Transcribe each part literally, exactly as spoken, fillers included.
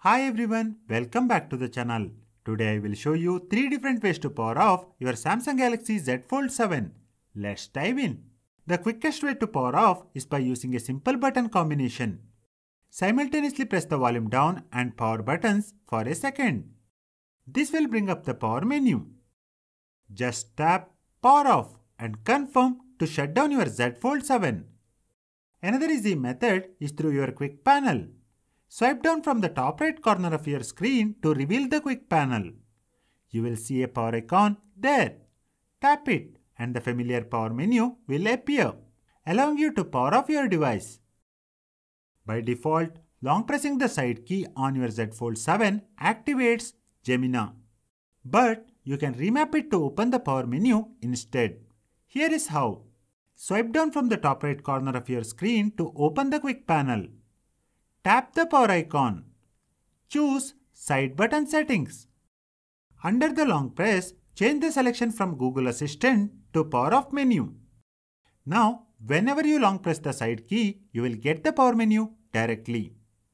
Hi everyone, welcome back to the channel. Today I will show you three different ways to power off your Samsung Galaxy Z Fold seven. Let's dive in. The quickest way to power off is by using a simple button combination. Simultaneously press the volume down and power buttons for a second. This will bring up the power menu. Just tap power off and confirm to shut down your Z Fold seven. Another easy method is through your quick panel. Swipe down from the top right corner of your screen to reveal the quick panel. You will see a power icon there. Tap it and the familiar power menu will appear, allowing you to power off your device. By default, long pressing the side key on your Z Fold seven activates Gemini. But you can remap it to open the power menu instead. Here is how. Swipe down from the top right corner of your screen to open the quick panel. Tap the power icon. Choose Side Button Settings. Under the long press, change the selection from Google Assistant to Power Off menu. Now, whenever you long press the side key, you will get the power menu directly.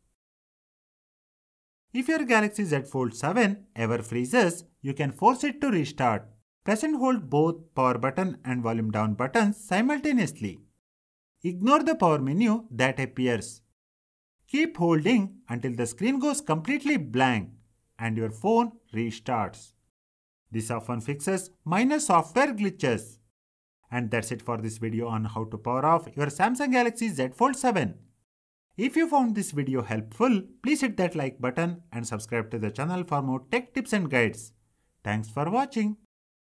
If your Galaxy Z Fold seven ever freezes, you can force it to restart. Press and hold both power button and volume down buttons simultaneously. Ignore the power menu that appears. Keep holding until the screen goes completely blank and your phone restarts. This often fixes minor software glitches. And that's it for this video on how to power off your Samsung Galaxy Z Fold seven. If you found this video helpful, please hit that like button and subscribe to the channel for more tech tips and guides. Thanks for watching.